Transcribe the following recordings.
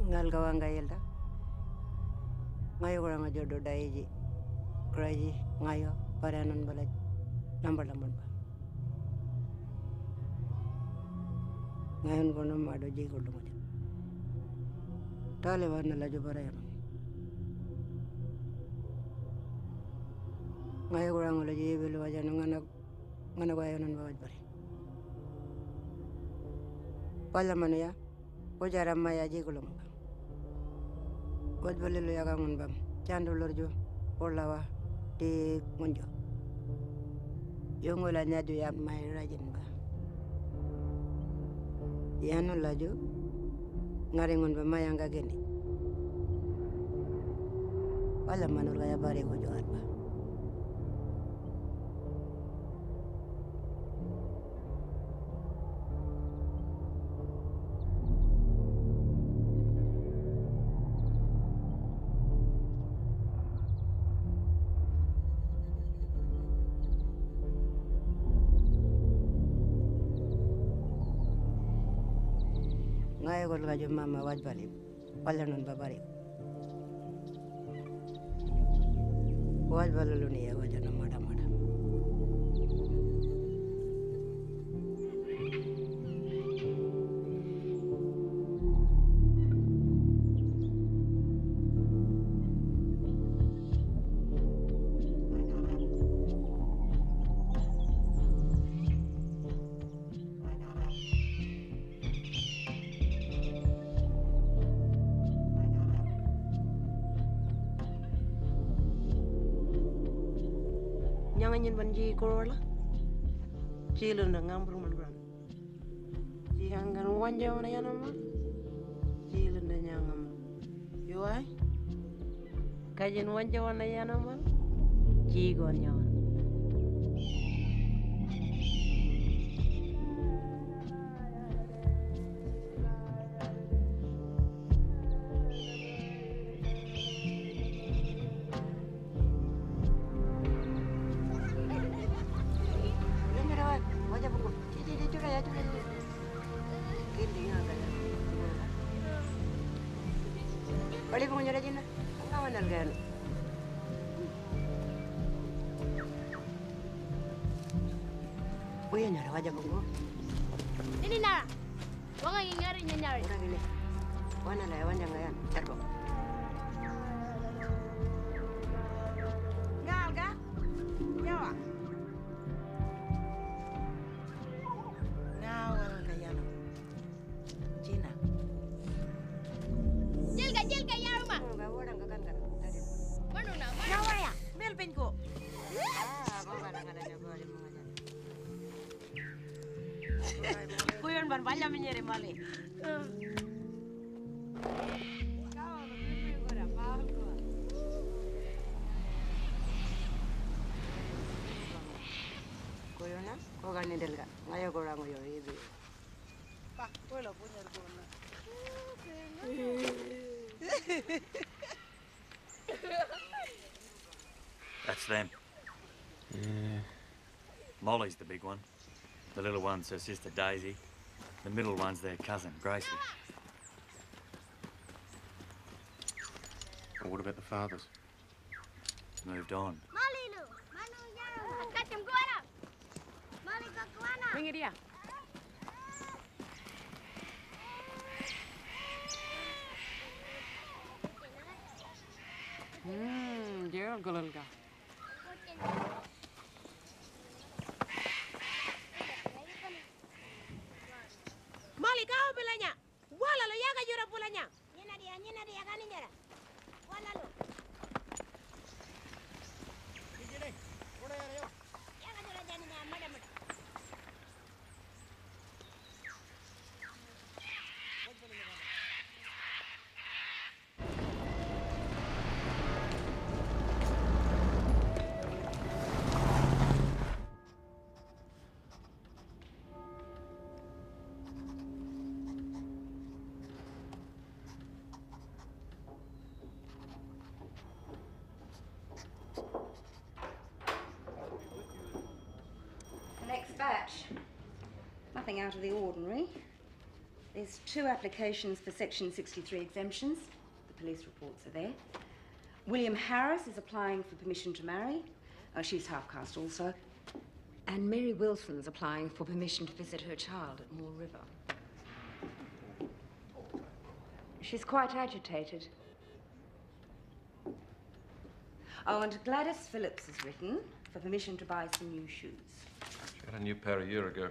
ngal gawanga yelda ngayo kurang jodo daiji kraji ngayo paranan balaj lambar ba ngayon kono mado ji ko lumo Taliban na laju parayan ngayo kurang laju belu aja ngana wayanan bawaj bare pala manuya Ujara maya ji ko lumo waj balelu ya kangun bam chandu lorjo olawa di ngunjo yongola nyadu ya mai rajin ba yanu laju ngaringun ba mayanga geni wala manur kaya bare ko joar ba ngayo ko laju mama waj bali wala non ba bare waj balu ni ya wajana mada Nyanganyin banji korola chilo na ngambru man gran ji hangan wanja wana yanama chilo na nyangam yuai kajen wanja wana yanama ji gon nyawan Balik mo nyala dyan na. Ang kawan nalgano. Uy, nyara wajah mo. Ini na. Wang ngingari nyari. Ora gini. Wana lawan yang ngayan. Terbo. ngal ga yawa ngawal ga yana Cina Jilga ya rumah. Enggak orang kan kan. Manu na. ngawa ya mel pen ko Ah, kau kadang-kadang boleh mengajar. kuyon ban balla menyere male Koyona, kau kan nidel ka. Ngayo ko lang ngayo ibi. pa wala punya ko na That's them. Yeah. Molly's the big one. The little one's her sister Daisy. The middle one's their cousin Gracie. Well, what about the fathers? Moved on. Malilu. Manu ya. Katim kuara. Mali ke kuana. Pinggir dia dia golol ka Mali kau belanya wala lo yaga jura pulanya Nyina dia kan nyara. Wala lu. Ya kan jura jani na madam. Next batch. Nothing out of the ordinary. There's 2 applications for Section 63 exemptions. The police reports are there. William Harris is applying for permission to marry. She's half-caste also. And Mary Wilson's applying for permission to visit her child at Moore River. She's quite agitated. Oh, and Gladys Phillips has written for permission to buy some new shoes. She had a new pair a year ago.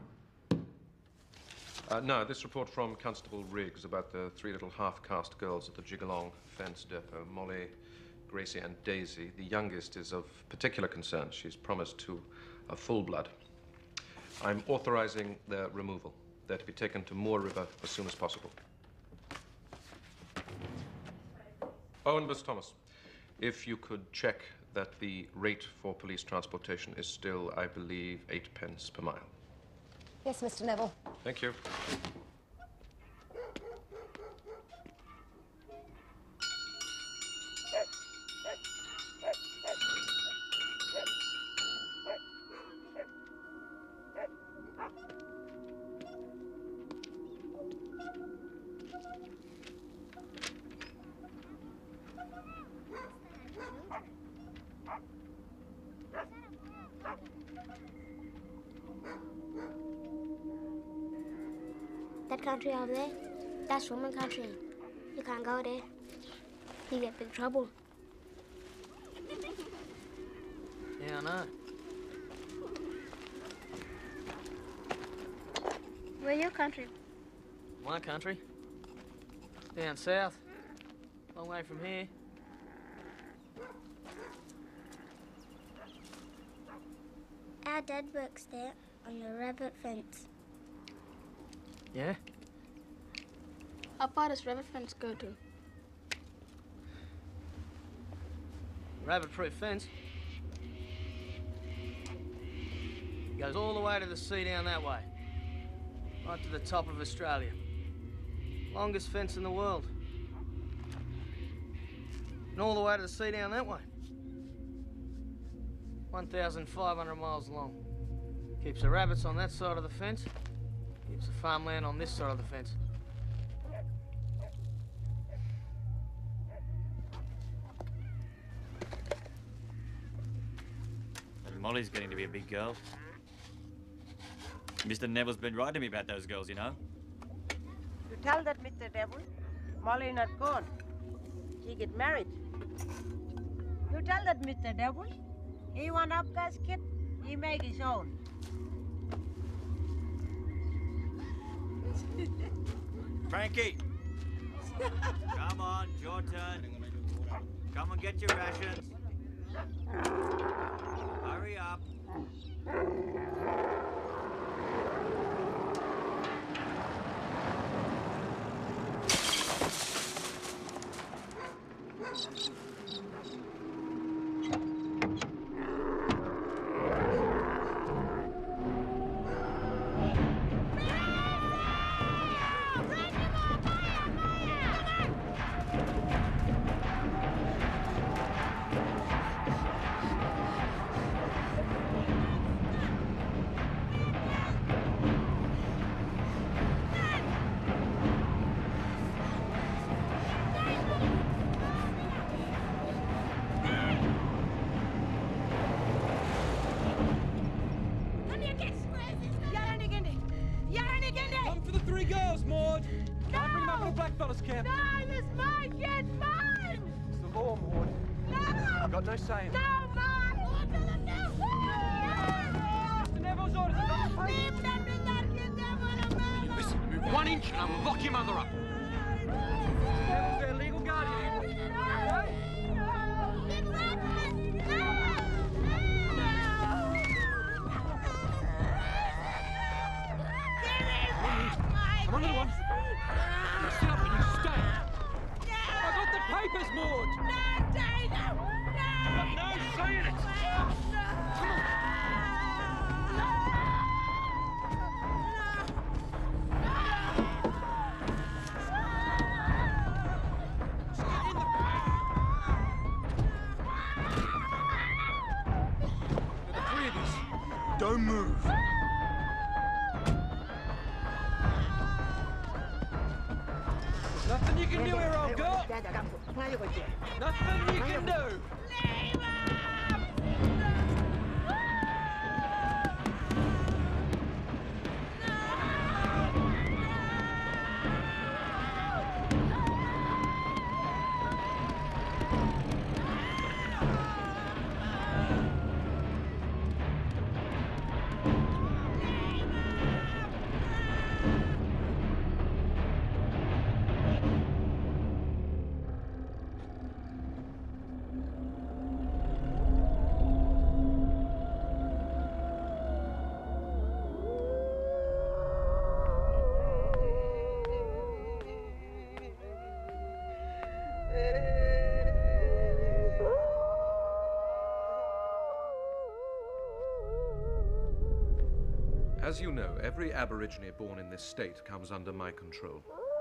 No, this report from Constable Riggs about the 3 little half-caste girls at the Jigalong Fence Depot, Molly, Gracie and Daisy. The youngest is of particular concern. She's promised to a full blood. I'm authorizing their removal. They're to be taken to Moore River as soon as possible. Oh, and Miss Thomas, if you could check that the rate for police transportation is still, I believe, 8 pence per mile. Yes, Mr. Neville. Thank you. That country over there, that's Roman country. You can't go there. You get big trouble. Yeah, I know. Where's your country? My country? Down south. Long way from here. Our dad works there on the rabbit fence. Yeah? How far does rabbit fence go to? Rabbit-proof fence. Goes all the way to the sea down that way. Right to the top of Australia. Longest fence in the world. And all the way to the sea down that way. 1,500 miles long. Keeps the rabbits on that side of the fence. Keeps the farmland on this side of the fence. And Molly's getting to be a big girl. Mr. Neville's been writing to me about those girls, you know. You tell that, Mr. Neville. Molly not gone. She get married. You tell that, Mr. Neville. He want upcast kid, he make his own. Frankie! Come on, it's your turn. Come and get your rations. Hurry up. Don't move. Nothing you can do here, old girl. Nothing you can do. As you know, every Aborigine born in this state comes under my control.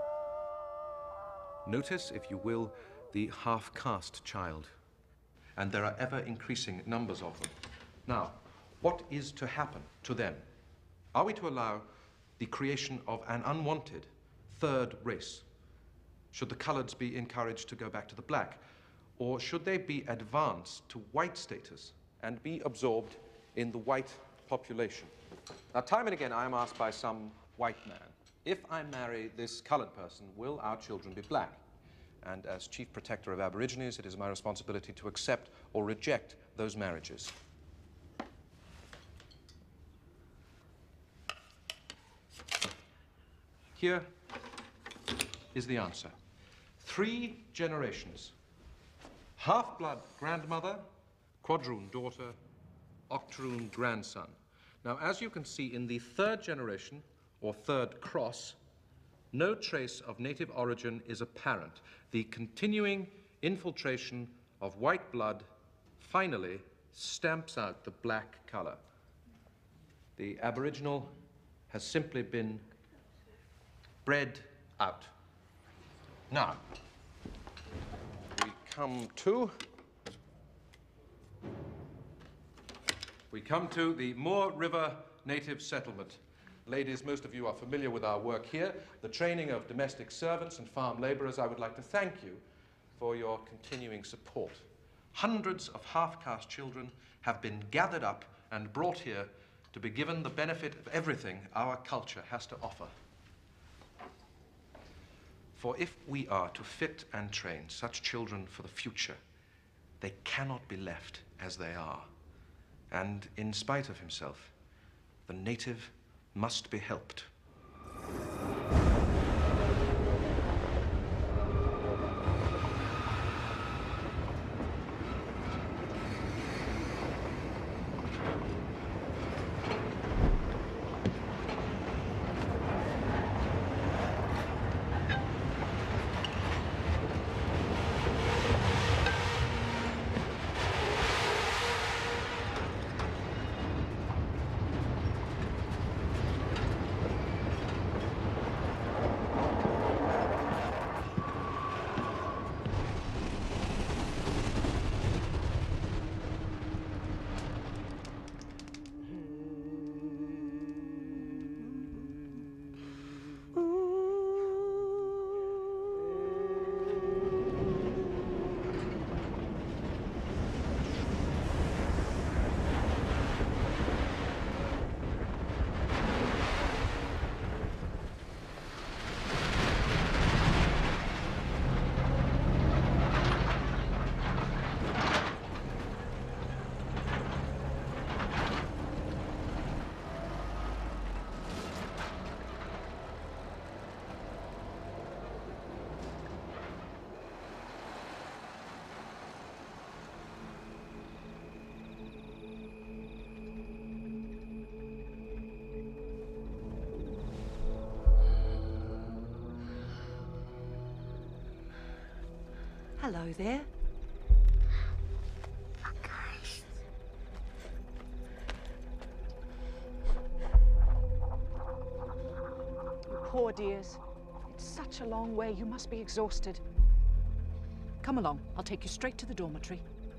Notice, if you will, the half-caste child. And there are ever-increasing numbers of them. Now, what is to happen to them? Are we to allow the creation of an unwanted third race? Should the coloreds be encouraged to go back to the black? Or should they be advanced to white status and be absorbed in the white population? Now, time and again, I am asked by some white man, if I marry this colored person, will our children be black? And as Chief Protector of Aborigines, it is my responsibility to accept or reject those marriages. Here is the answer. 3 generations. Half-blood grandmother, quadroon daughter, octoroon grandson. Now, as you can see, in the 3rd generation, or 3rd cross, no trace of native origin is apparent. The continuing infiltration of white blood finally stamps out the black color. The Aboriginal has simply been bred out. Now, we come to the Moore River Native Settlement. Ladies, most of you are familiar with our work here, the training of domestic servants and farm laborers. I would like to thank you for your continuing support. Hundreds of half-caste children have been gathered up and brought here to be given the benefit of everything our culture has to offer. For if we are to fit and train such children for the future, they cannot be left as they are. And in spite of himself, the native must be helped. Hello there. You poor dears. It's such a long way, you must be exhausted. Come along, I'll take you straight to the dormitory.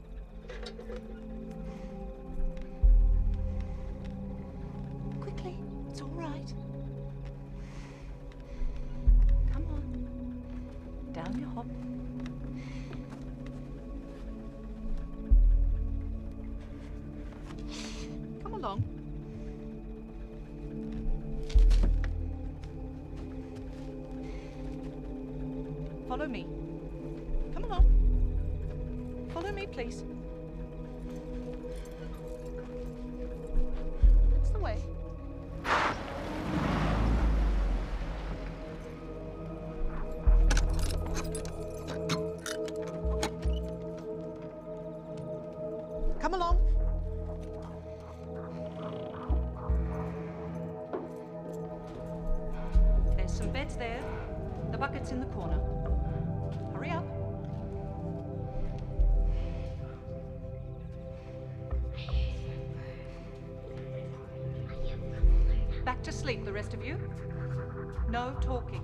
Quickly, it's all right. Come on. on your hop. Come along. Follow me. Come along. Follow me, please. That's the way. Come along. There's some beds there. The bucket's in the corner. Hurry up. Back to sleep, the rest of you. No talking.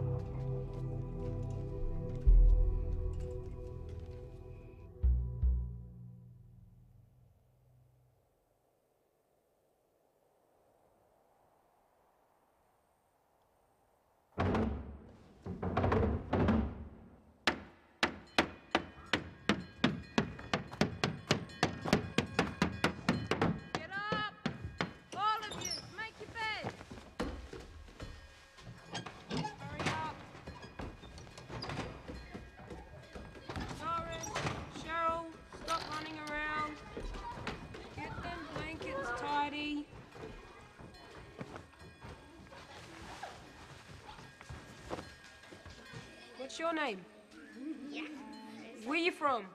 What's your name? Where you from?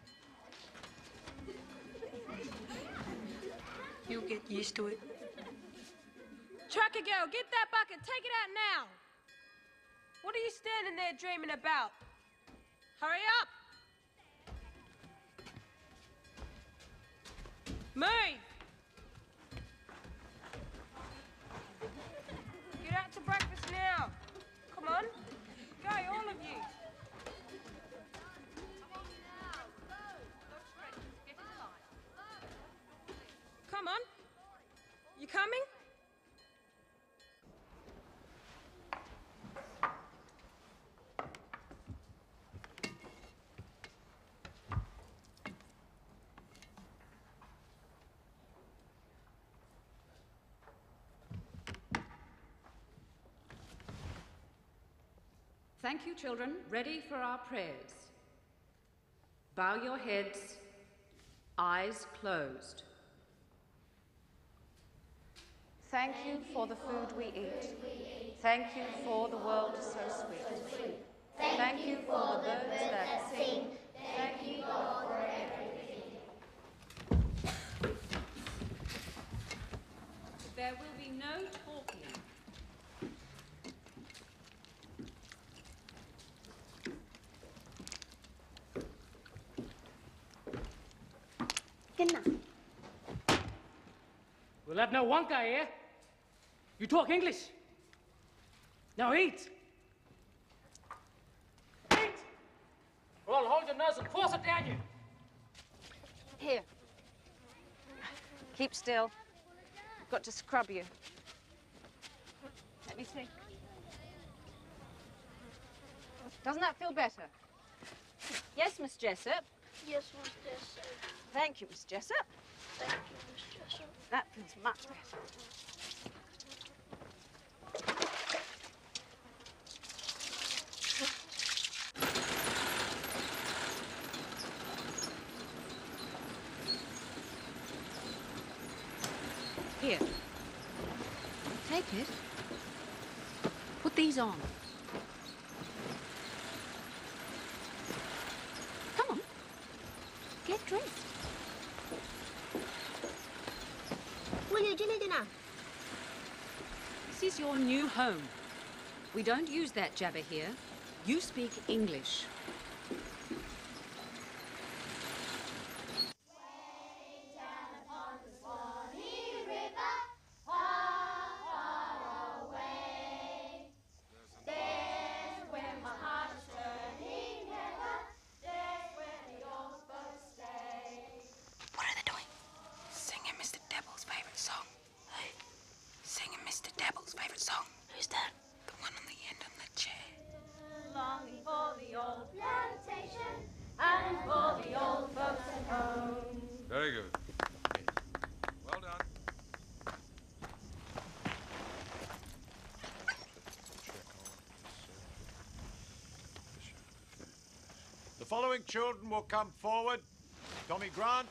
You'll get used to it. Tracker girl, get that bucket. Take it out now. What are you standing there dreaming about? Hurry up. Move. Get out to breakfast now. Come on. Go, all of you. Come on. You coming? Thank you, children. Ready for our prayers. Bow your heads, eyes closed. Thank you for the food we eat. Thank you for the world so sweet. Thank you for the birds that sing. Thank you, God, for everything. There will be no talking. Good night. We'll have no Wonka here. You talk English. Now eat. Eat! Or I'll hold your nose and force it down you. Here. Keep still. I've got to scrub you. Let me see. Doesn't that feel better? Yes, Miss Jessup. Yes, Miss Jessup. Thank you, Miss Jessup. Thank you, Miss Jessup. That feels much better. Here. Take it. Put these on. Come on. Get dressed. Will you dinner? This is your new home. We don't use that jabber here. You speak English. Who's that? The one on the end on the chair. Longing for the old following children will come forward. Tommy Grant.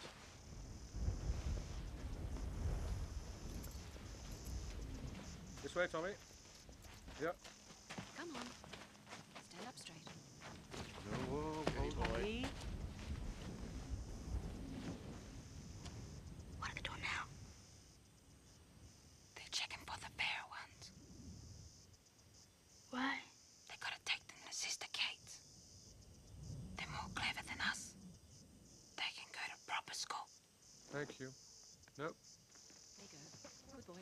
This way, Tommy. Yep. Come on. Stand up straight. No, Tommy. What are they doing now? They're checking for the fair ones. Why? They gotta take them to Sister Kate's. They're more clever than us. They can go to proper school. Thank you. Nope. There you go. Good boy.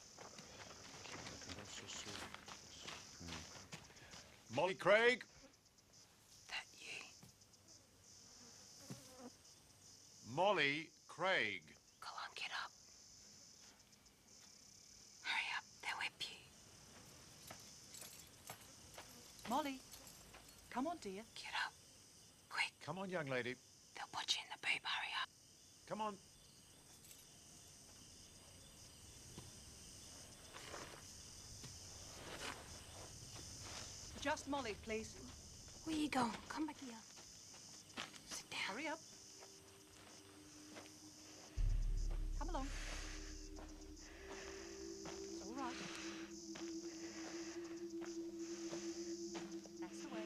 Molly Craig. That you? Molly Craig. Go on, get up. Hurry up, they'll whip you. Molly, come on, dear. Get up. Quick. Come on, young lady. They'll put you in the boob. Hurry up. Come on. Just Molly, please. Where you going? Come back here. Sit down. Hurry up. Come along. It's all right. That's the way.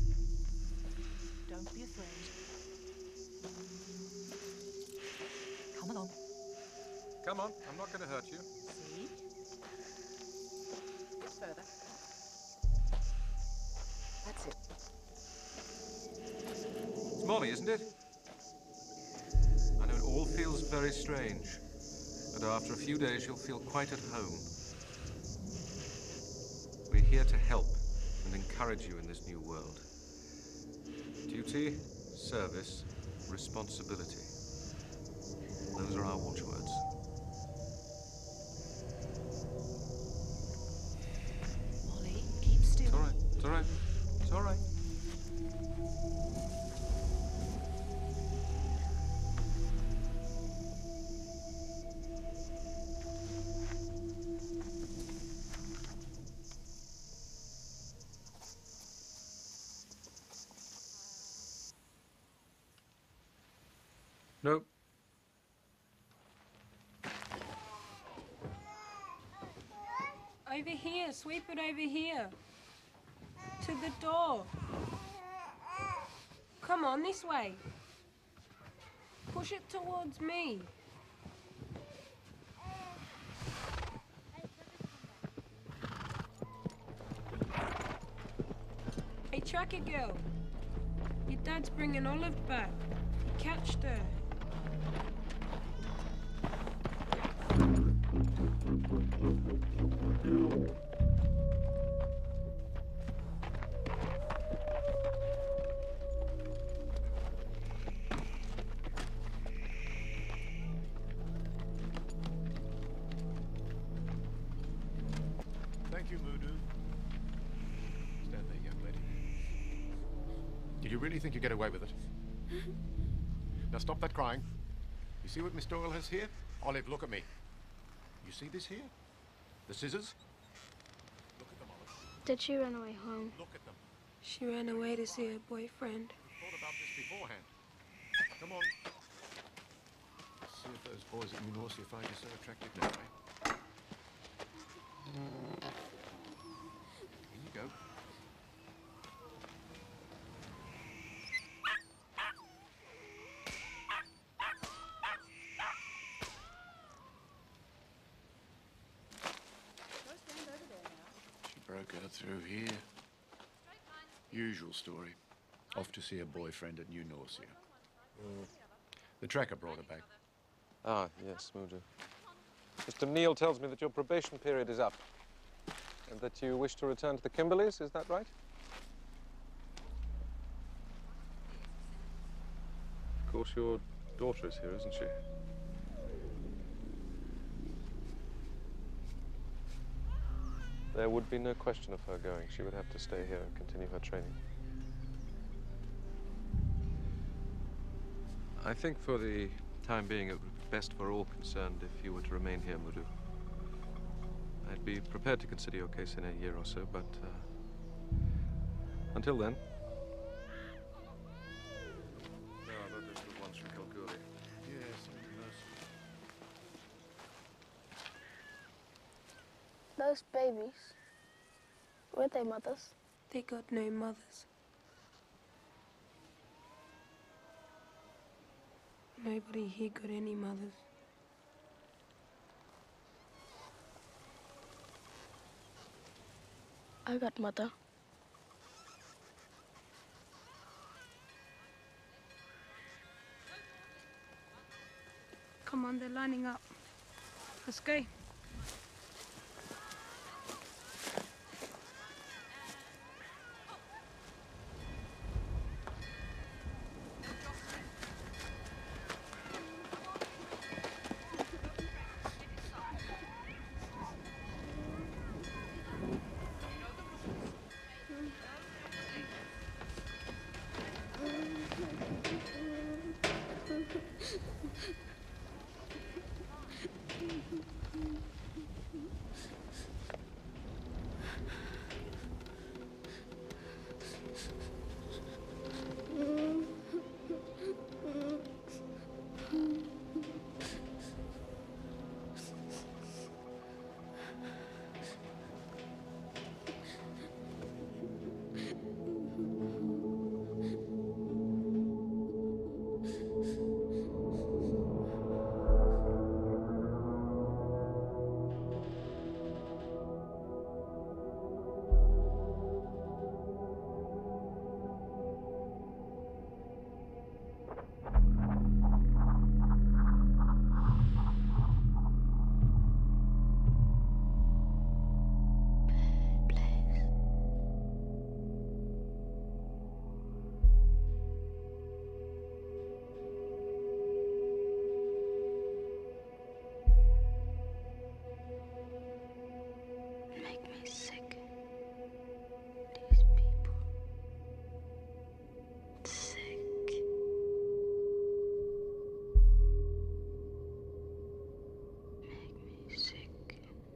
Don't be afraid. Come along. Come on, I'm not going to hurt you. See? A bit further. That's it. It's Molly, isn't it? I know it all feels very strange, but after a few days you'll feel quite at home. We're here to help and encourage you in this new world. Duty, service, responsibility. Those are our watchwords. Molly, keep still. It's all right. It's all right. It's all right. Nope. Over here, sweep it over here. To the door. Come on, this way. Push it towards me. Hey, tracker girl. Your dad's bringing Olive back. He catched her. Thank you, Moodoo. Stand there, young lady. Did you really think you'd get away with it? Now stop that crying. You see what Miss Doyle has here? Olive, look at me. You see this here? The scissors? Look at them, Olive. Did she run away home? Look at them. She ran away to see her boyfriend. Thought about this beforehand. Come on. See if those boys at New Norcia find you so attractive now, eh? In you go. She broke out through here. Usual story. Off to see her boyfriend at New Norcia. The tracker brought her back. Ah, yes, Moodoo. Mr. Neal tells me that your probation period is up and that you wish to return to the Kimberleys, is that right? Of course, your daughter is here, isn't she? There would be no question of her going. She would have to stay here and continue her training. I think for the time being it would be best for all concerned if you were to remain here, Moodoo. I'd be prepared to consider your case in a year or so, but until then, Those babies, weren't they mothers? They got no mothers. Nobody here got any mothers. I got mother. Come on, they're lining up. Let's go. Make me sick. These people. Sick. Make me sick.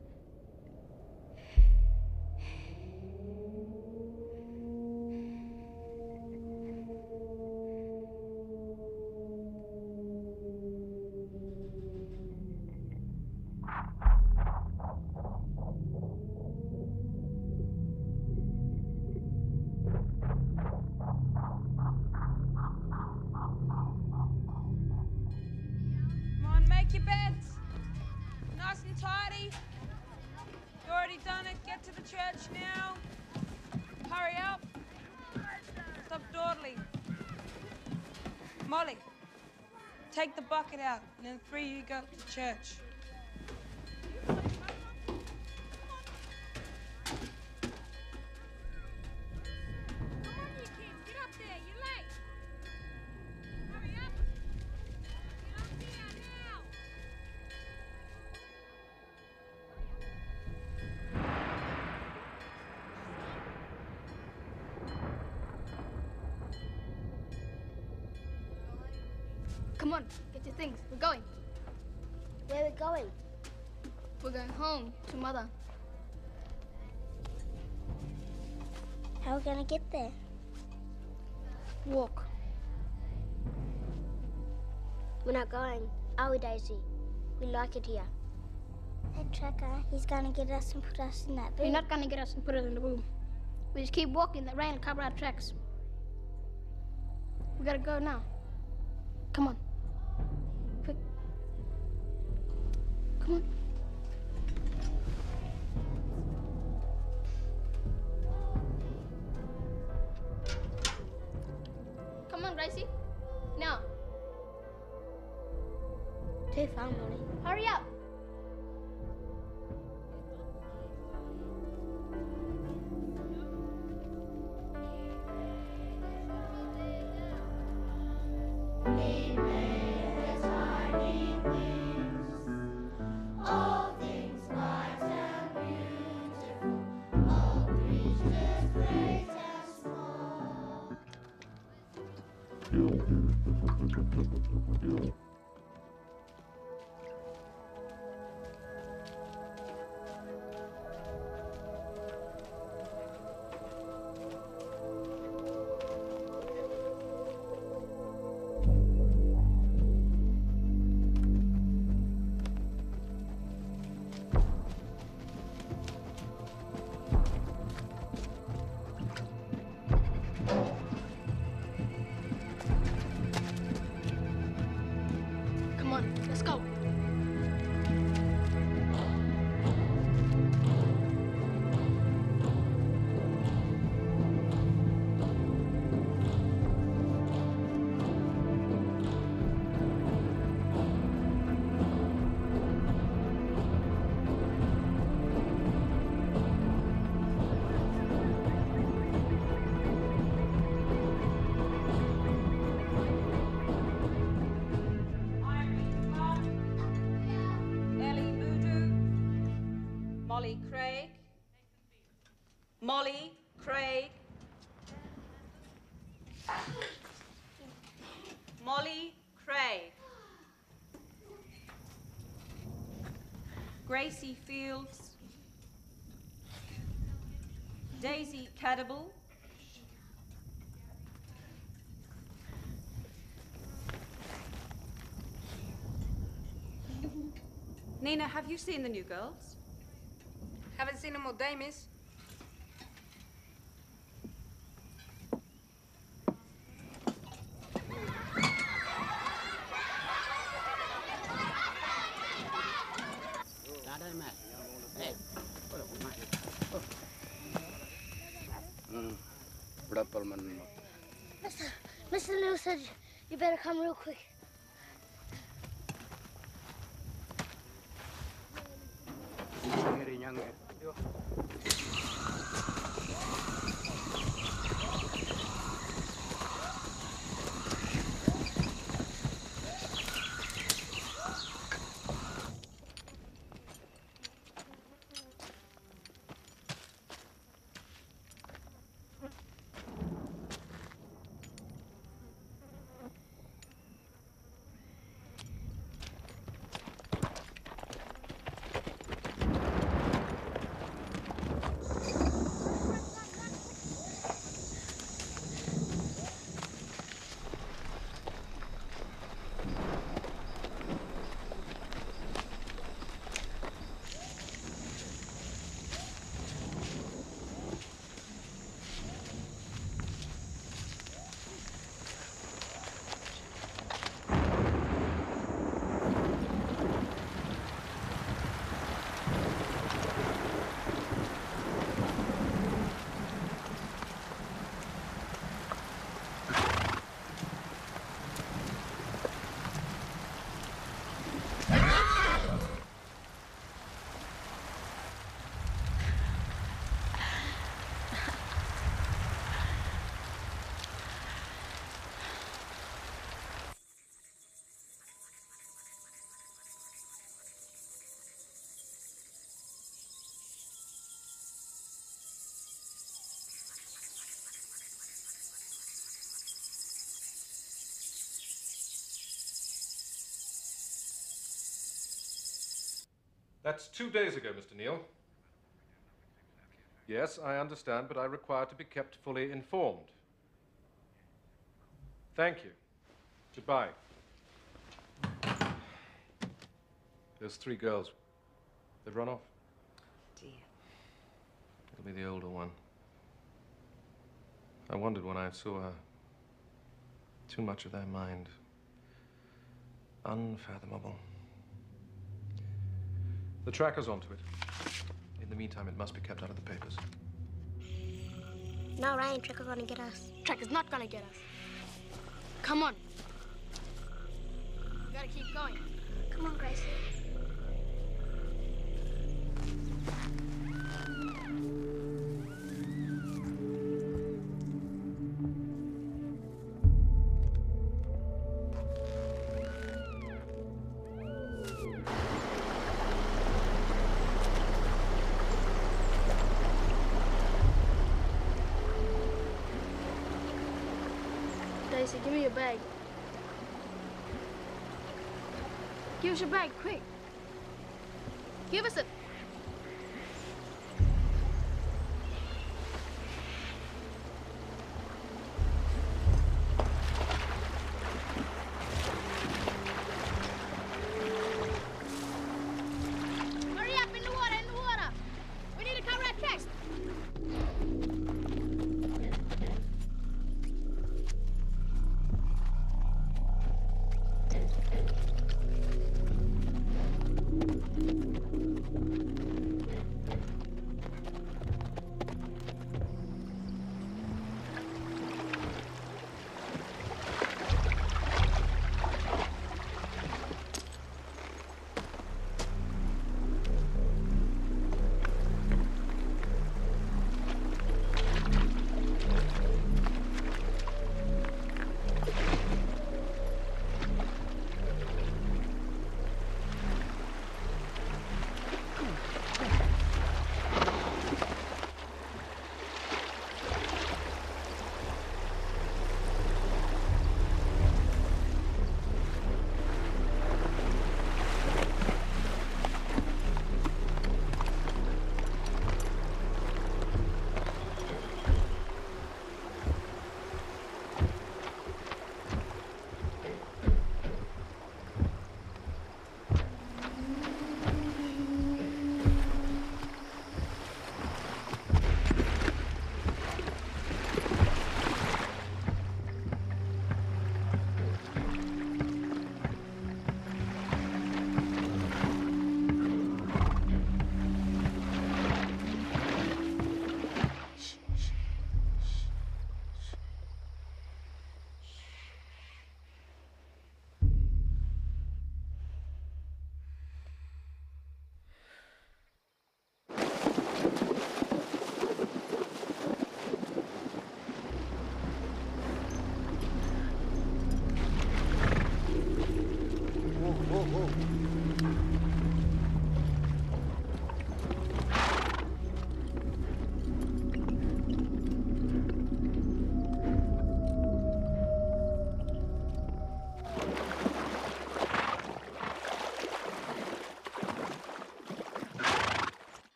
Come on, make your beds. Nice and tidy. You already done it. Get to the church now. Hurry up. Stop dawdling. Molly, take the bucket out, and then three of you go to church. Come on, get your things. We're going. Where are we going? We're going home to Mother. How are we gonna get there? Walk. We're not going, are we, Daisy? We like it here. That tracker, he's gonna get us and put us in that boom. You're not gonna get us and put us in the boom. We just keep walking. The rain will cover our tracks. We gotta go now. Come on. Quick. Come on. Come on, Gracie. Now. Too far, Molly. Hurry up. Molly, Craig. Molly, Craig. Gracie Fields. Daisy Cadable. Nina, have you seen the new girls? Haven't seen them all day, miss. Mr. Neal said you better come real quick. That's 2 days ago, Mr. Neal. Yes, I understand, but I require to be kept fully informed. Thank you. Goodbye. Those 3 girls, they've run off. Dear. It'll be the older one. I wondered when I saw her. Too much of their mind. Unfathomable. The tracker's onto it. In the meantime, it must be kept out of the papers. No, Ryan, Tracker's gonna get us. Tracker's not gonna get us. Come on. We gotta keep going. Come on, Gracie. Daisy, give me your bag. Give us your bag, quick. Give us it. Hurry up, in the water, in the water. We need to cover our tracks.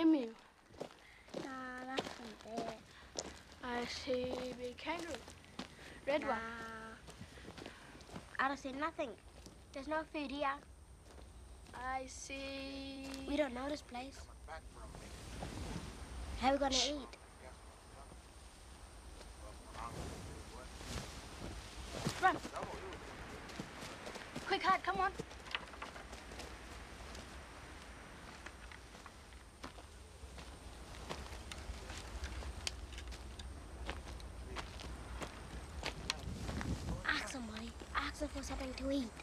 emu. Nah, nothing there. I see a big kangaroo. Red one. I don't see nothing. There's no food here. I see... We don't know this place. How are we gonna eat? Run. Quick, hide, come on. Ask somebody. Ask them for something to eat.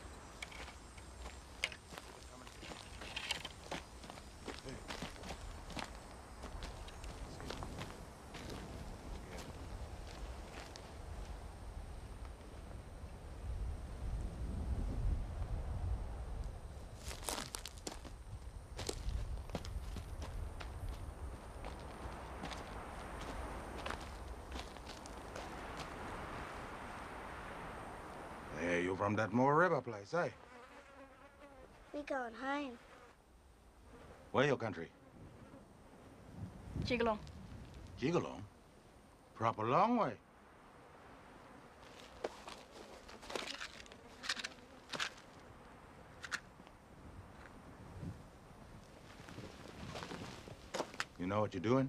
Hey, you from that Moore River place, eh? We going home. Where your country? Jigalong. Jigalong? Proper long way. You know what you're doing?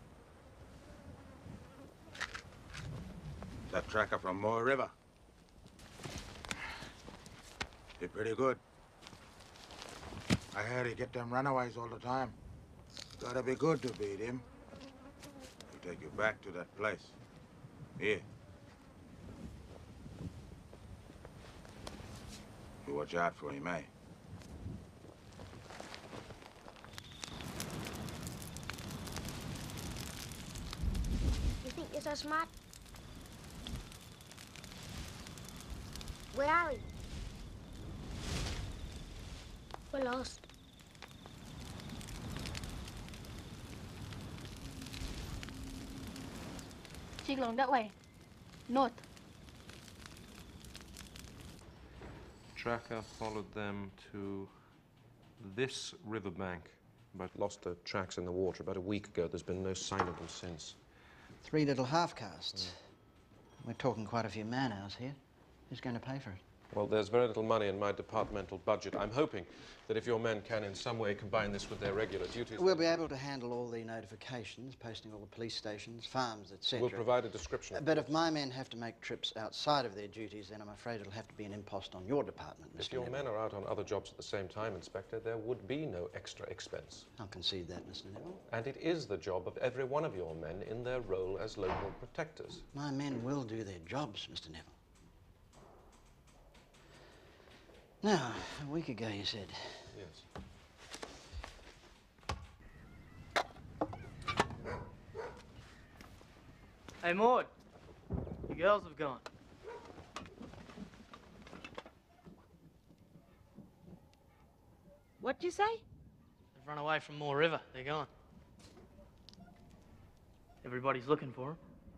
That tracker from Moore River. Did pretty good. I heard he get them runaways all the time. Gotta be good to beat him. He'll take you back to that place. Here. You watch out for him, eh? You think you're so smart? Where are we? We're lost. Jigalong, that way. North. Tracker followed them to this riverbank, but lost the tracks in the water about a week ago. There's been no sign of them since. 3 little half-casts. We're talking quite a few man-hours here. Who's going to pay for it? Well, there's very little money in my departmental budget. I'm hoping that if your men can in some way combine this with their regular duties... We'll be able to handle all the notifications, posting all the police stations, farms, etc. We'll provide a description of But if my men have to make trips outside of their duties, then I'm afraid it'll have to be an impost on your department, Mr. If your Neville. men are out on other jobs at the same time, Inspector, there would be no extra expense. I'll concede that, Mr. Neville. And it is the job of every one of your men in their role as local protectors. My men will do their jobs, Mr. Neville. Now, a week ago, you said. Yes. Hey, Maud. The girls have gone. What'd you say? They've run away from Moore River. They're gone. Everybody's looking for them.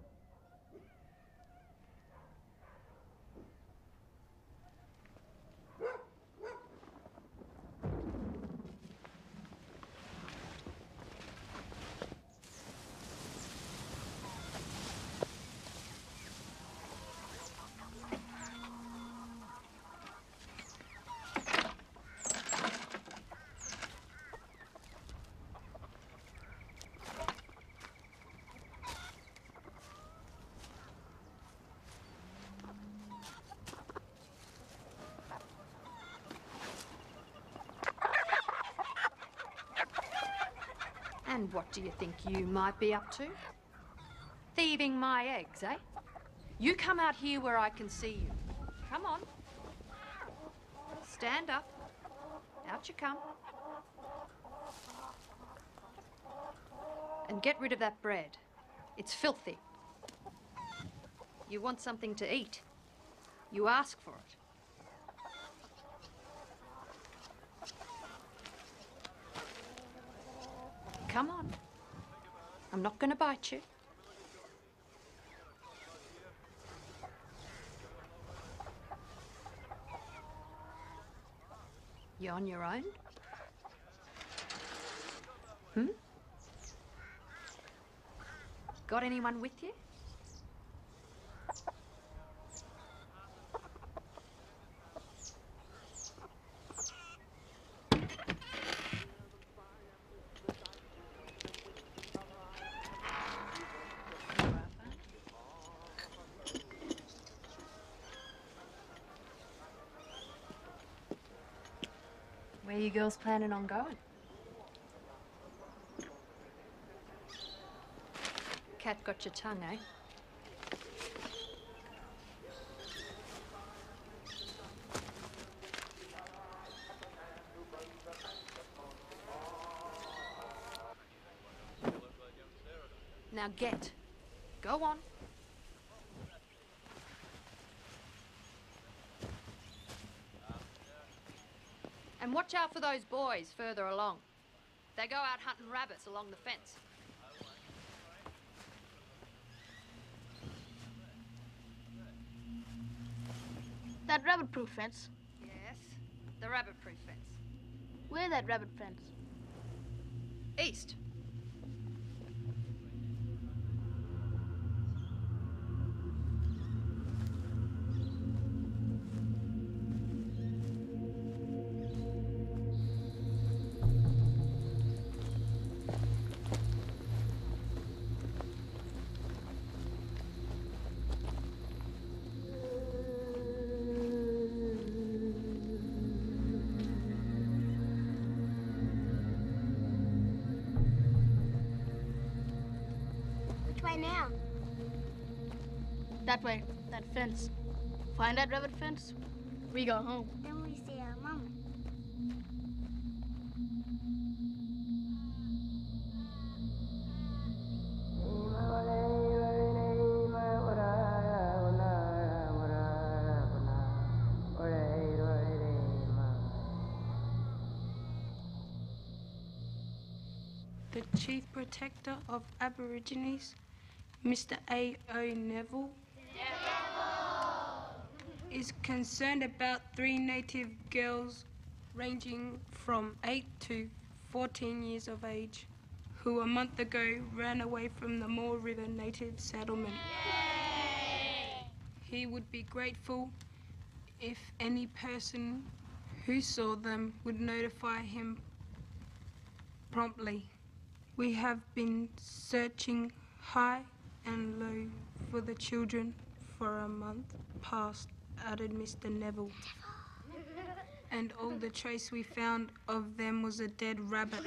And what do you think you might be up to? Thieving my eggs, eh? You come out here where I can see you. Come on. Stand up. Out you come. And get rid of that bread. It's filthy. You want something to eat. You ask for it. Come on. I'm not going to bite you. You on your own? Hmm? Got anyone with you? Where you girls planning on going? Cat got your tongue, eh? Now get. Go on. And watch out for those boys further along. They go out hunting rabbits along the fence. That rabbit-proof fence? Yes, the rabbit-proof fence. Where that rabbit fence? East. Which way now? That way, that fence. Find that rabbit fence, we go home. Then we see our mama. The Chief Protector of Aborigines, Mr. A.O. Neville, is concerned about 3 native girls ranging from 8 to 14 years of age who a month ago ran away from the Moore River native settlement. He would be grateful if any person who saw them would notify him promptly. We have been searching high and low for the children for a month past, added Mr. Neville. And all the trace we found of them was a dead rabbit.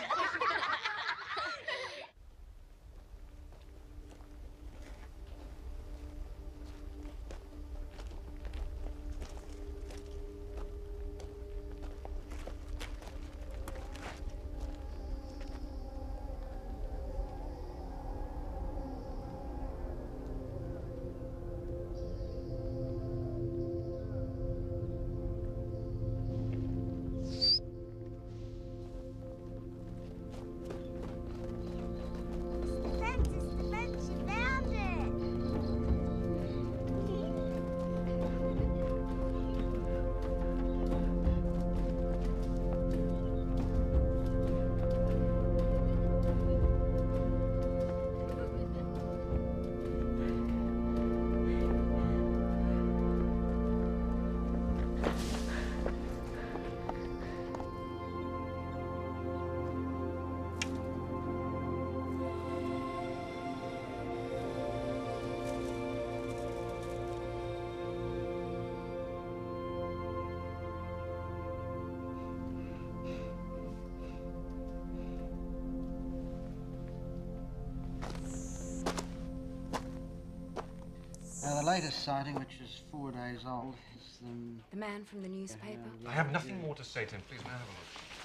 Now, the latest sighting, which is 4 days old, is The man from the newspaper? I have nothing more to say to him. Please, may I have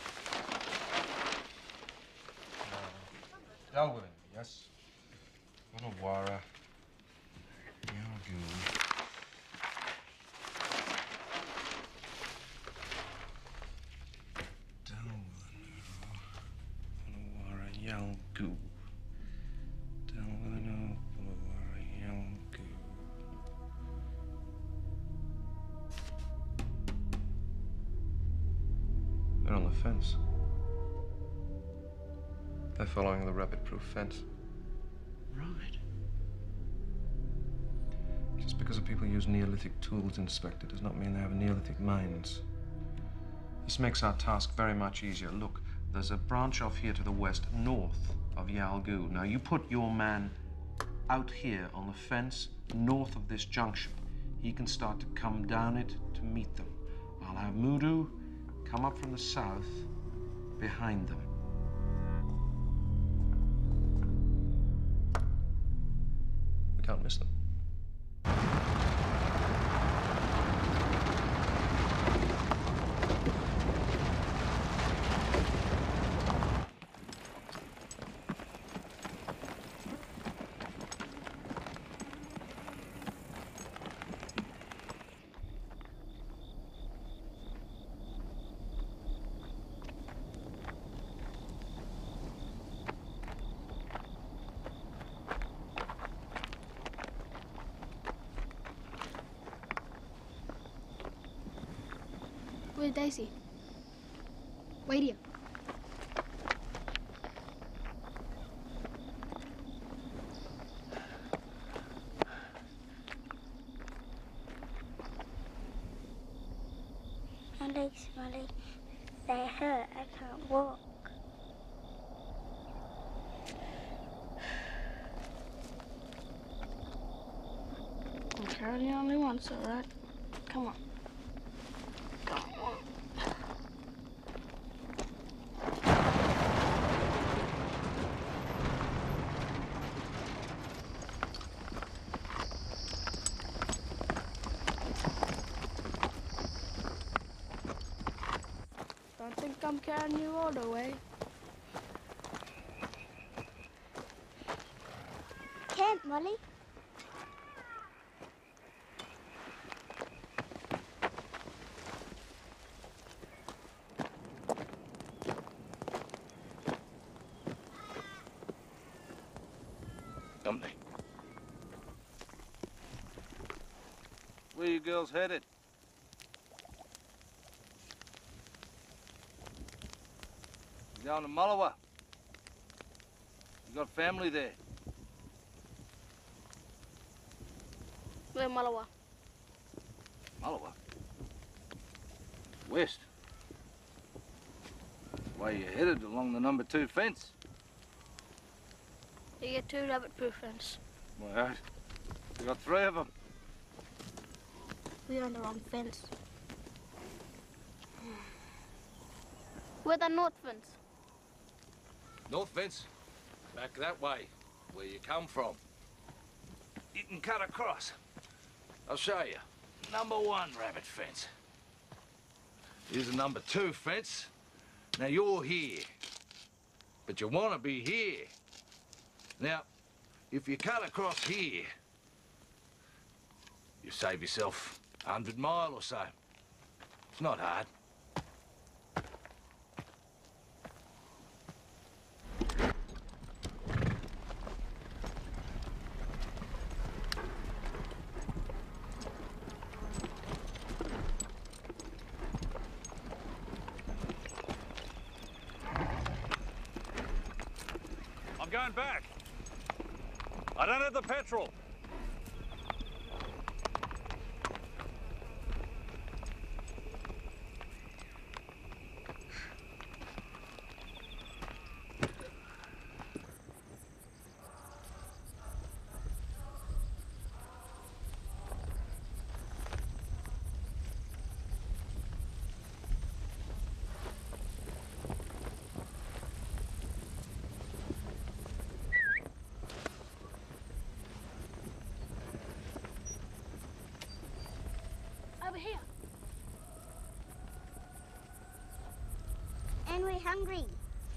a look? Dalwyn, yes? Wunawara. Yalgoo. Wunawara, Yalgoo. They're on the fence. They're following the rabbit-proof fence. Right. Just because people use Neolithic tools, Inspector, does not mean they have Neolithic minds. This makes our task very much easier. Look, there's a branch off here to the west, north of Yalgu. Now, you put your man out here on the fence, north of this junction. He can start to come down it to meet them. I'll have Mudu come up from the south behind them. We can't miss them. Where's Daisy? Wait here. My legs, Molly, they hurt. I can't walk. You're the only one, so right? Come on. Come on. Don't think I'm carrying you all the way. Can't, Molly. Company. Where you girls headed? You going to Mullewa? You got family there? We're Mullewa. Mullewa? West. Way you headed along the number 2 fence. You get 2 rabbit-proof fence. Right. You got 3 of them. We're on the wrong fence. We're the north fence. North fence? Back that way, where you come from. You can cut across. I'll show you. Number 1 rabbit fence. Here's the number 2 fence. Now you're here. But you want to be here. Now, if you cut across here, you save yourself 100 mile or so. It's not hard. I'm going back. I don't have the petrol. Over here. And we're hungry.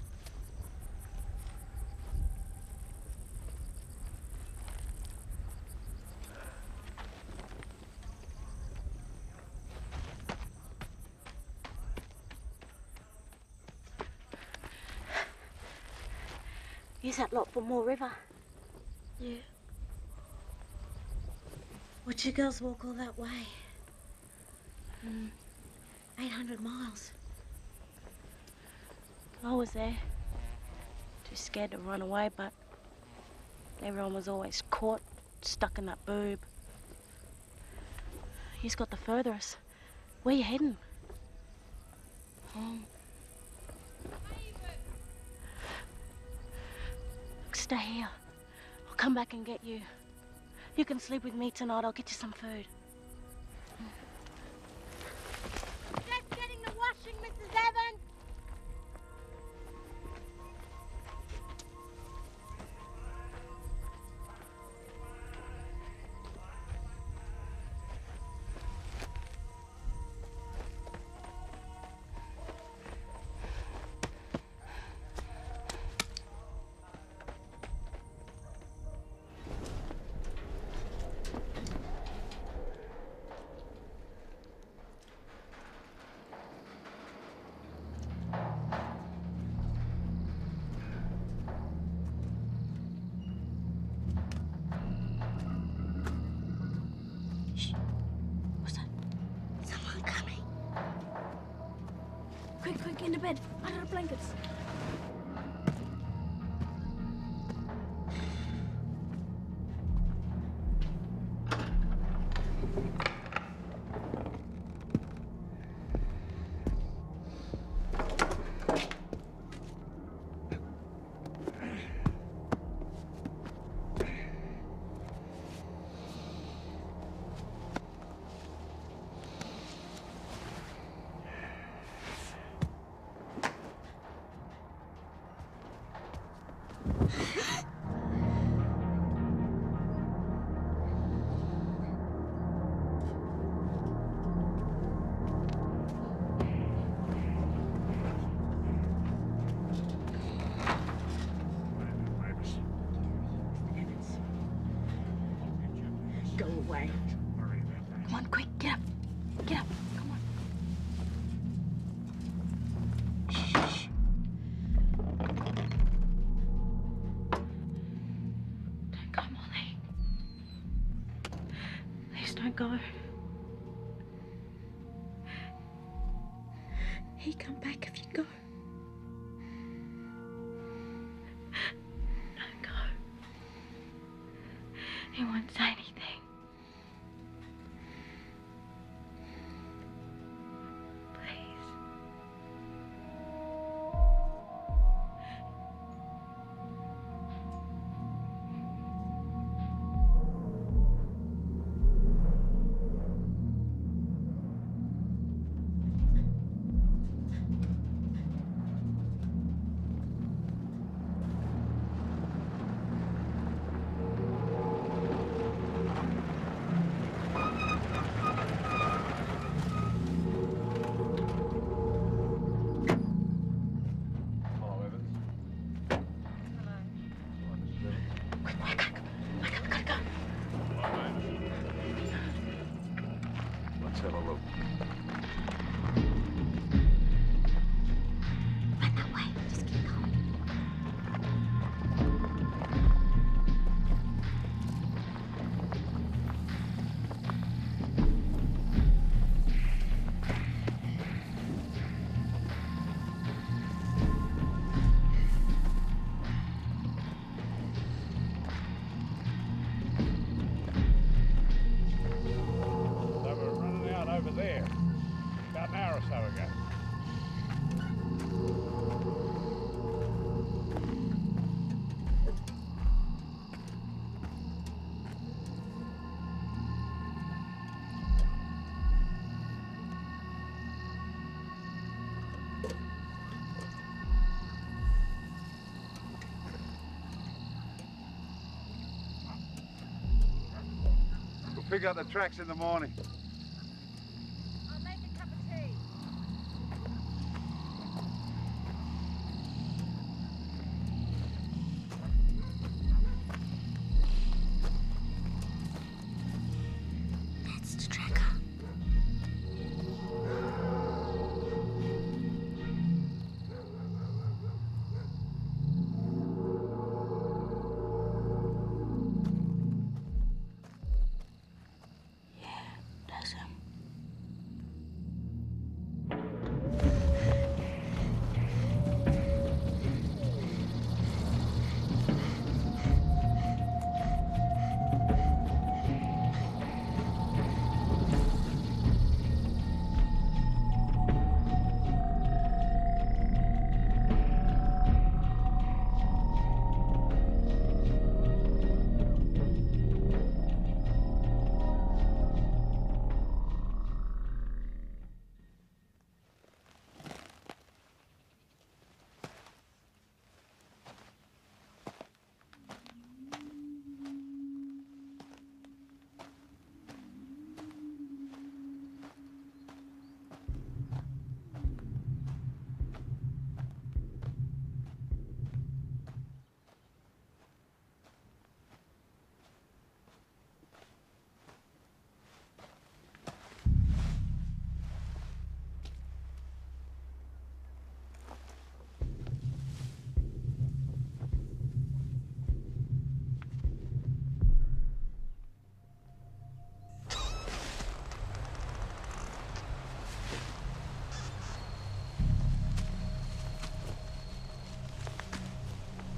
Use that lot for Moore River. Yeah. Would you girls walk all that way? 800 miles. I was there. Too scared to run away, but Everyone was always caught, stuck in that boob. He's got the furthest. Where you heading? Home. Stay here. I'll come back and get you. You can sleep with me tonight. I'll get you some food. Just getting the washing, Mrs. Evans. Quick, into bed. Under the blankets. Go away. Come on, quick, get up. Get up, come on. Shh. Don't go, Molly. Please don't go. He'd come back if you go. Don't go. He won't say anything. Let's have a look. Right that way. Just keep going. They were running out over there about an hour or so ago. We'll pick up the tracks in the morning. I'll make a cup of tea. That's the tracker.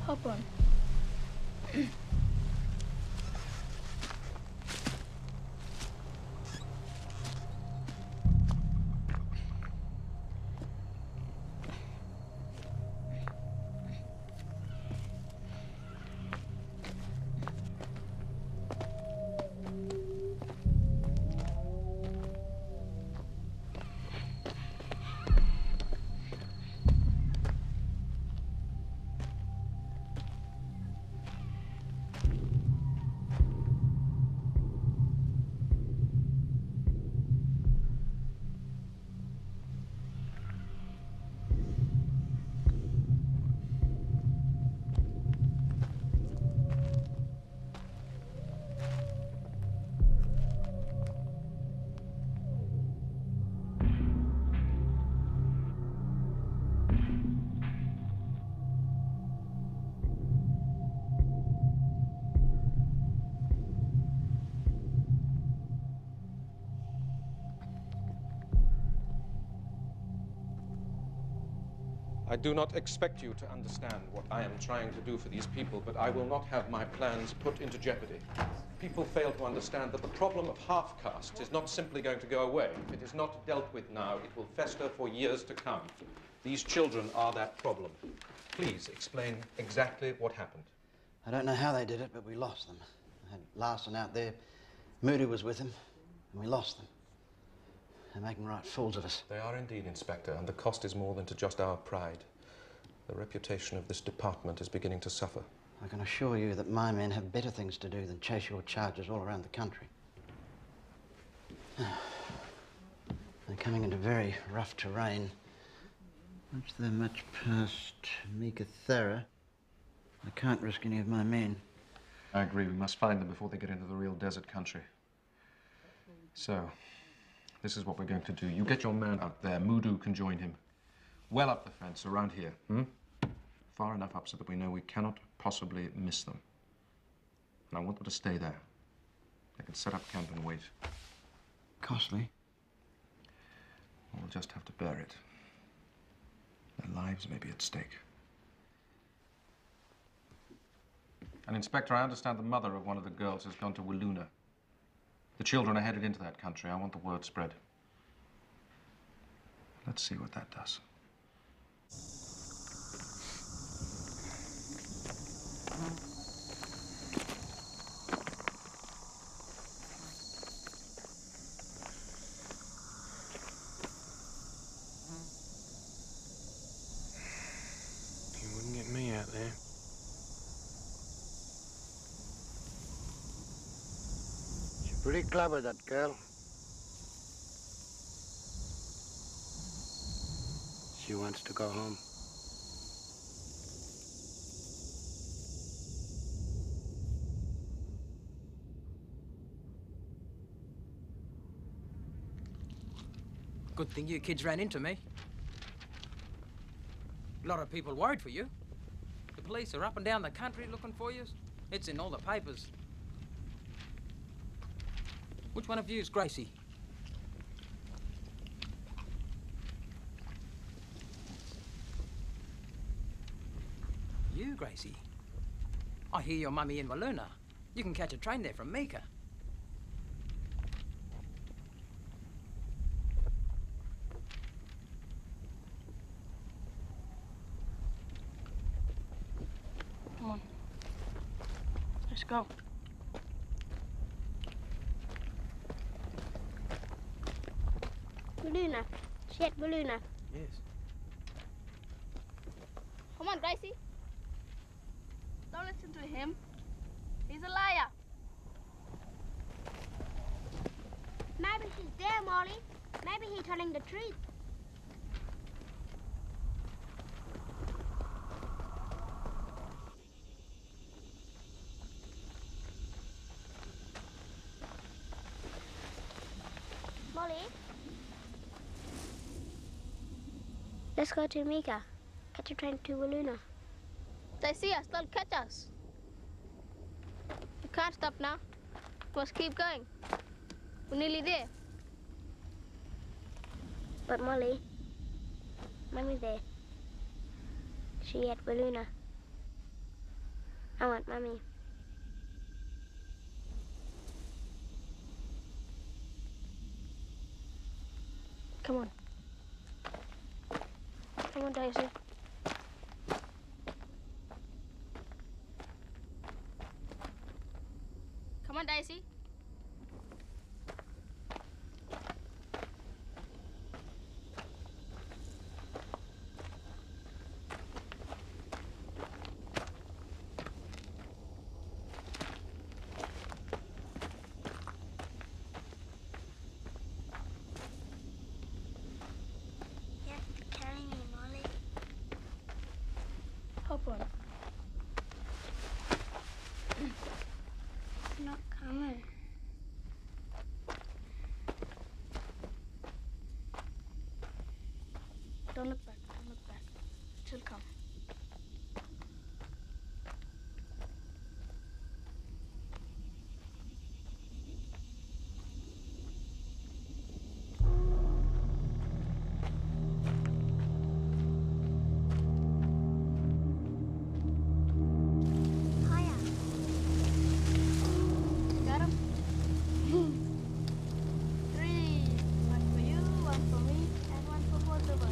Hop on. I do not expect you to understand what I am trying to do for these people, but I will not have my plans put into jeopardy. People fail to understand that the problem of half-caste is not simply going to go away. If it is not dealt with now, it will fester for years to come. These children are that problem. Please explain exactly what happened. I don't know how they did it, but we lost them. I had Larson out there. Moody was with him, and we lost them. They're making right fools of us. They are indeed, Inspector, and the cost is more than to just our pride. The reputation of this department is beginning to suffer. I can assure you that my men have better things to do than chase your charges all around the country. They're coming into very rough terrain. Once they're much past Meekatharra, I can't risk any of my men. I agree. We must find them before they get into the real desert country. So, this is what we're going to do. You get your man out there. Mudu can join him. Well up the fence, around here. Far enough up so that we know we cannot possibly miss them. And I want them to stay there. They can set up camp and wait. Costly? We'll just have to bear it. Their lives may be at stake. And, Inspector, I understand the mother of one of the girls has gone to Wiluna. The children are headed into that country. I want the word spread. Let's see what that does. You wouldn't get me out there. Pretty clever, that girl. She wants to go home. Good thing you kids ran into me. A lot of people worried for you. The police are up and down the country looking for you. It's in all the papers. Which one of you is Gracie? You, Gracie? I hear your mummy in Wiluna. You can catch a train there from Meeka. Come on. Let's go. Wiluna. She at Wiluna. Yes. Come on, Gracie. Don't listen to him. He's a liar. Maybe she's there, Molly. Maybe he's telling the truth. Molly? Let's go to Meeka. Catch a train to Wiluna. They see us, they'll catch us. We can't stop now. We must keep going. We're nearly there. But Molly, Mummy's there. She at Wiluna. I want Mummy. Come on. Come on, Daisy. Come on, Daisy. You have to carry me, Molly. Hop on. It's not coming. Don't look back. Don't look back. She'll come. Higher. Got him? 3. One for you, one for me, and one for both of us.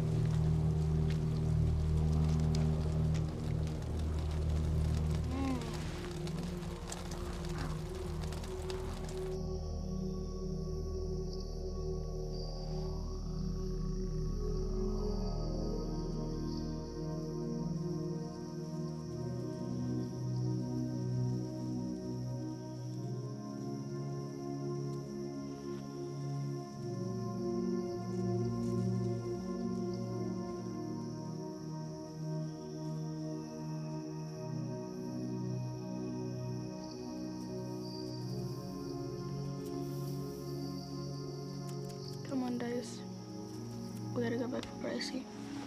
Come on, Daisy. We gotta go back for Gracie.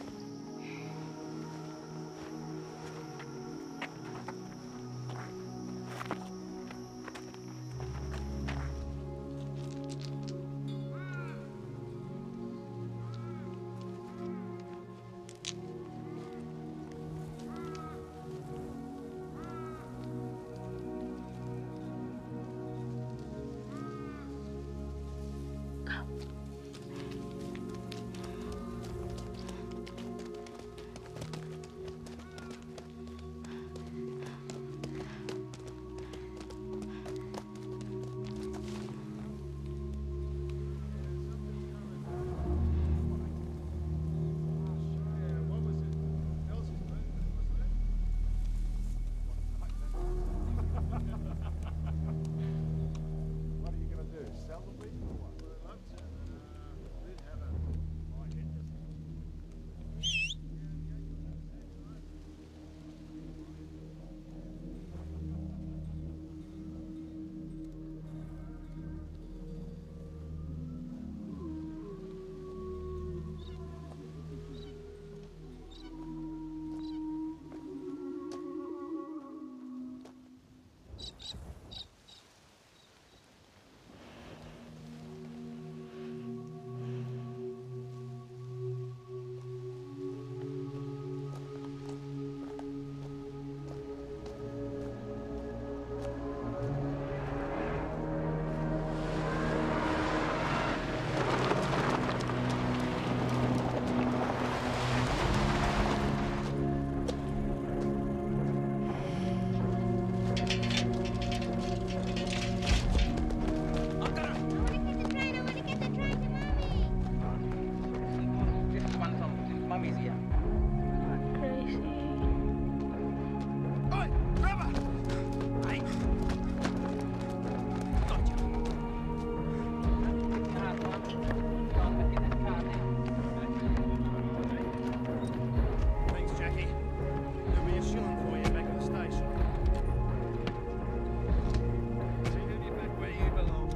What are you going to do? Sell the beef or what? I'd love to. We'd have a Mummy's here. Gracie. Oi, grabber! Hey! Gotcha. Thanks, Jackie. There'll be a shilling for you back at the station. See you back where you belong.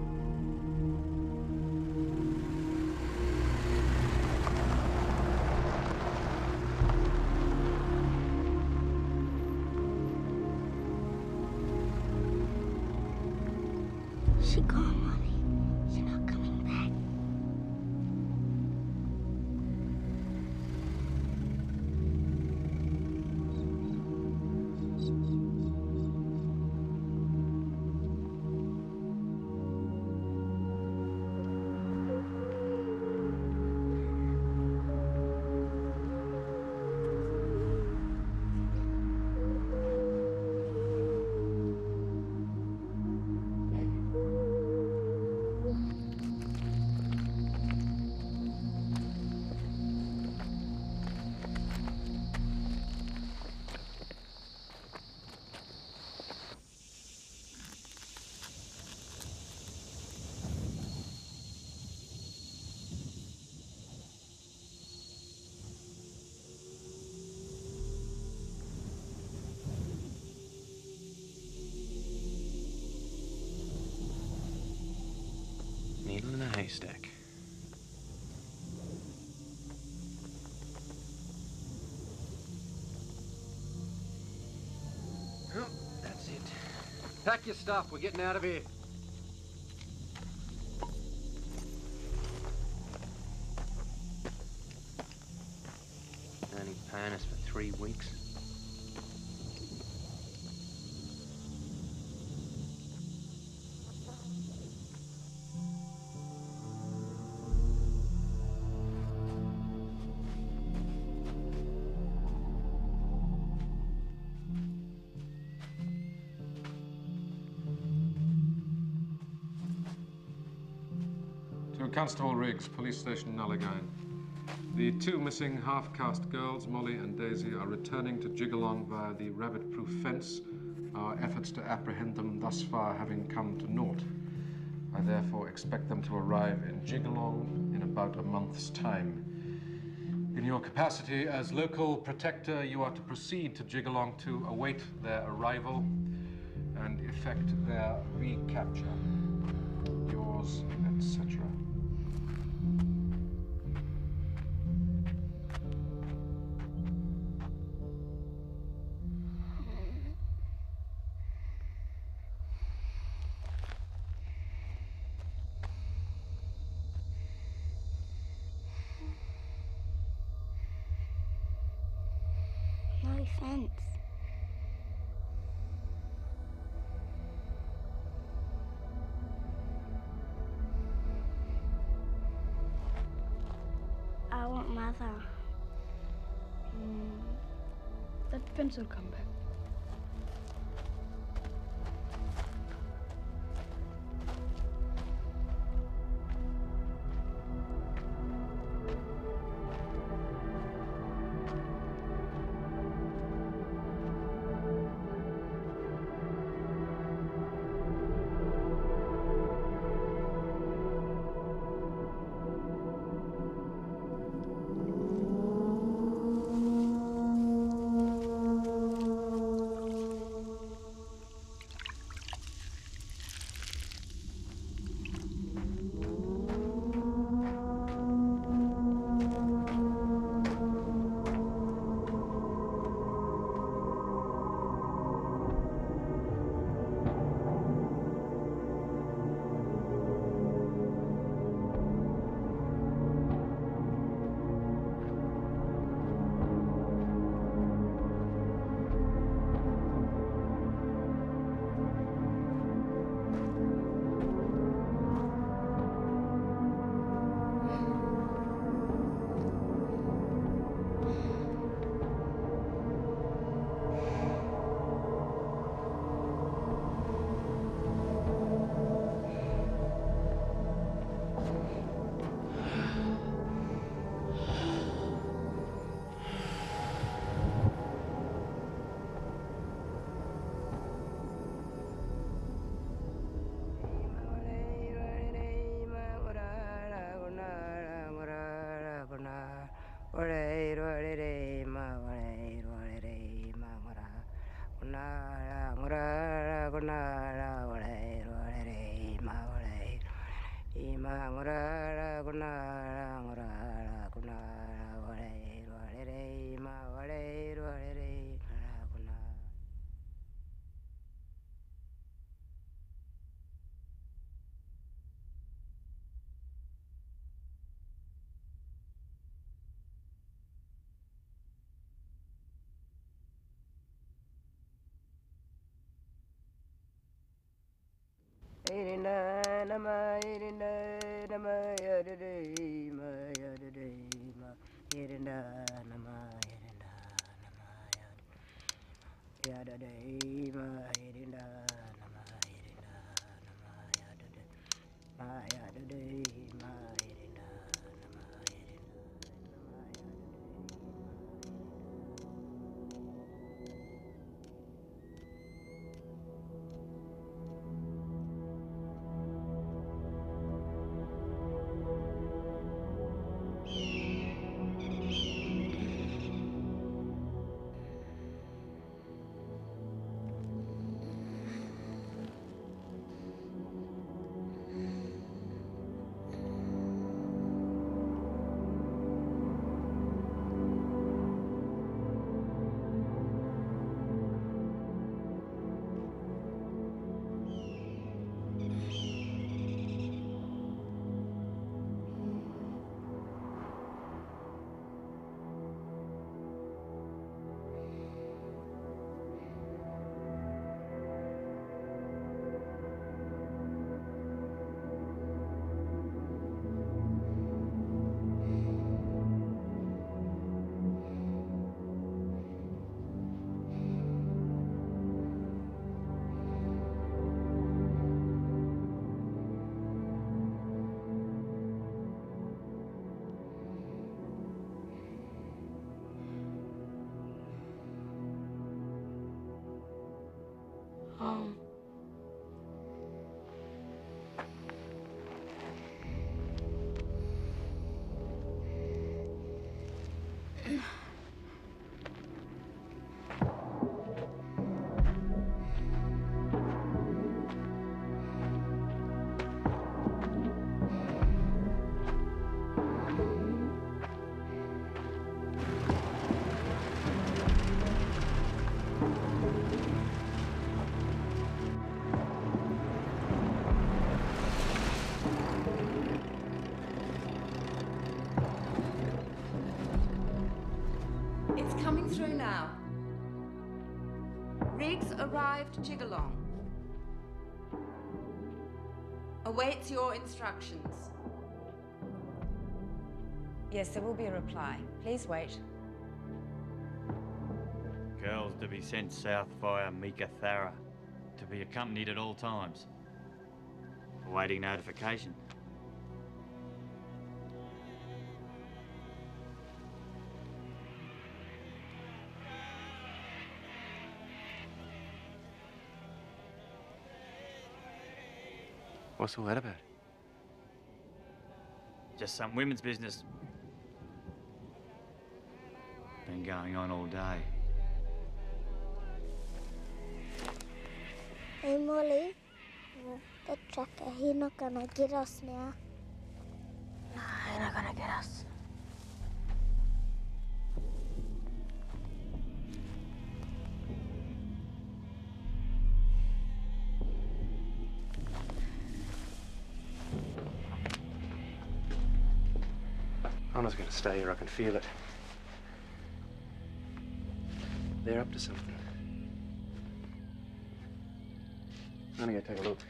She gone, Molly. She's not coming back. haystack. Well, that's it. Pack your stuff. We're getting out of here. Only paying us for 3 weeks. To Constable Riggs, Police Station Nullagine. The 2 missing half-caste girls, Molly and Daisy, are returning to Jigalong via the rabbit-proof fence, our efforts to apprehend them thus far having come to naught. I therefore expect them to arrive in Jigalong in about a month's time. In your capacity as local protector, you are to proceed to Jigalong to await their arrival and effect their recapture. Yours, etc. No fence. I want Mother. That fence will come back. Home. It's coming through now. Riggs arrived Jigalong. Awaits your instructions. Yes, there will be a reply. Please wait. Girls to be sent south via Mika Thara, to be accompanied at all times. Awaiting notification. What's all that about? Just some women's business. Been going on all day. Hey, Molly. That tracker, he's not gonna get us now. No, he's not gonna get us. I'm not going to stay here. I can feel it. They're up to something. I'm going to go take a look.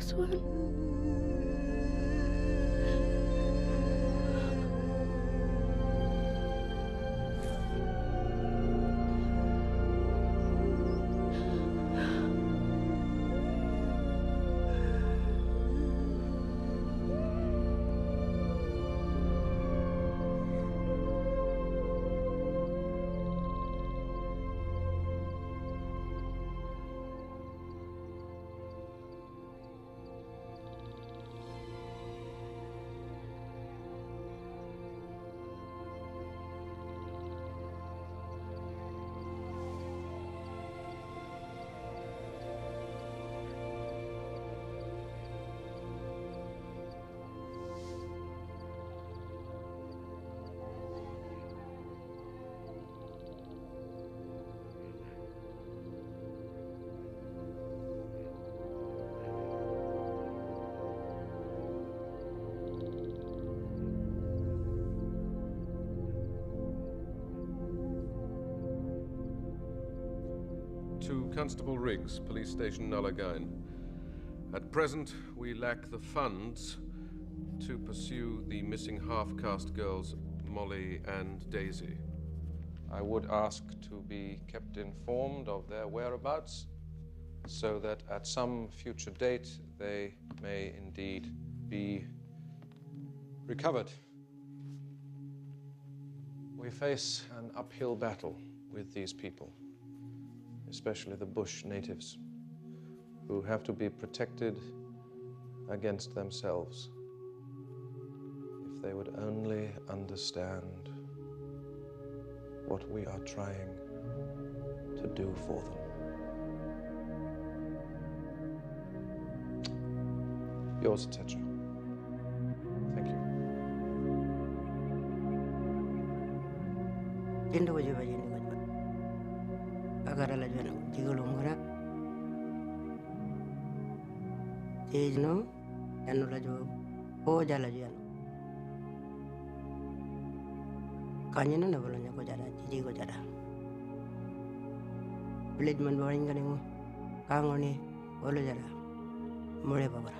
close one. To Constable Riggs, Police Station Nullagine. At present, we lack the funds to pursue the missing half-caste girls, Molly and Daisy. I would ask to be kept informed of their whereabouts so that at some future date they may indeed be recovered. We face an uphill battle with these people, especially the bush natives, who have to be protected against themselves. If they would only understand what we are trying to do for them. Yours, etc. Thank you. Agara la jana tigolo ngara tejno yanu la jo o jala jana kanyana na bolonya ko jara tiji ko jara village man boring ngane mo kangoni olo jara mole babara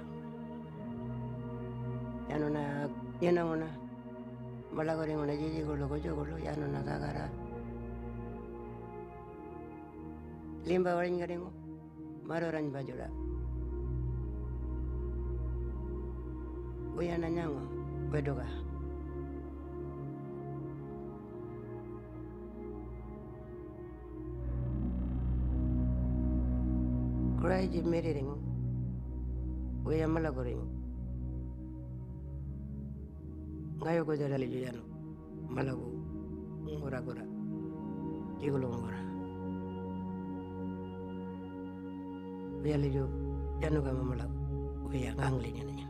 yanu na yana ngona mala gore ngona jiji ko lo ko jogolo yanu na kagara limba waring garingo maro ranj bajola uyana nyango bedoga kurai ji mere ringo uya mala goringo ngayo ko jara lejo yano malago ngora gora jigulo ngora uya lejo yano ga mamala uya ngangle nyanya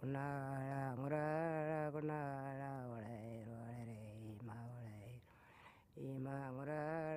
Ima